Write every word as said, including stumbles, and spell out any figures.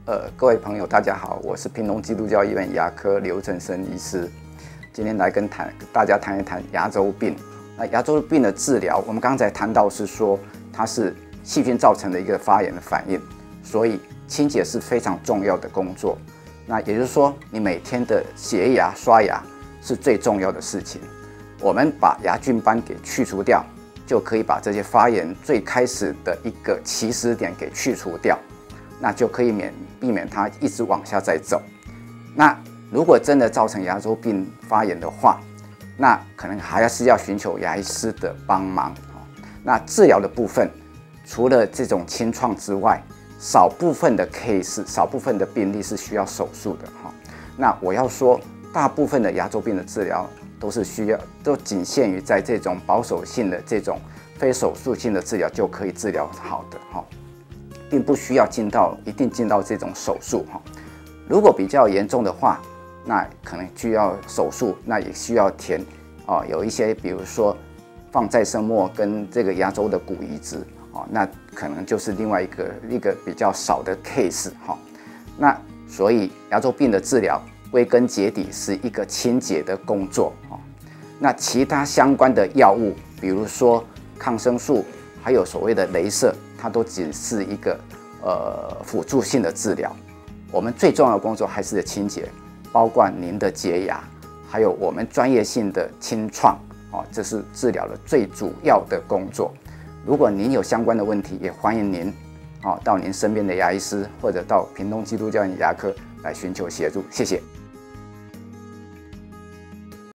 呃，各位朋友，大家好，我是屏东基督教医院牙科刘正生医师，今天来跟谈大家谈一谈牙周病。那牙周病的治疗，我们刚才谈到是说它是细菌造成的一个发炎的反应，所以清洁是非常重要的工作。那也就是说，你每天的洁牙、刷牙是最重要的事情。我们把牙菌斑给去除掉，就可以把这些发炎最开始的一个起始点给去除掉。那就可以免避免它一直往下再走。那如果真的造成牙周病发炎的话，那可能还是要寻求牙医师的帮忙。那治疗的部分，除了这种清创之外，少部分的 case、少部分的病例是需要手术的哈。那我要说，大部分的牙周病的治疗都是需要，都仅限于在这种保守性的这种非手术性的治疗就可以治疗好的哈。并不需要进到一定进到这种手术哈。如果比较严重的话，那可能需要手术，那也需要填哦，有一些比如说放再生膜跟这个牙周的骨移植哦，那可能就是另外一个一个比较少的 case 哈。那所以牙周病的治疗归根结底是一个清洁的工作哦。那其他相关的药物，比如说抗生素，还有所谓的雷射。它都只是一个呃辅助性的治疗，我们最重要的工作还是清洁，包括您的洁牙，还有我们专业性的清创哦，这是治疗的最主要的工作。如果您有相关的问题，也欢迎您哦到您身边的牙医师或者到屏东基督教牙科来寻求协助，谢谢。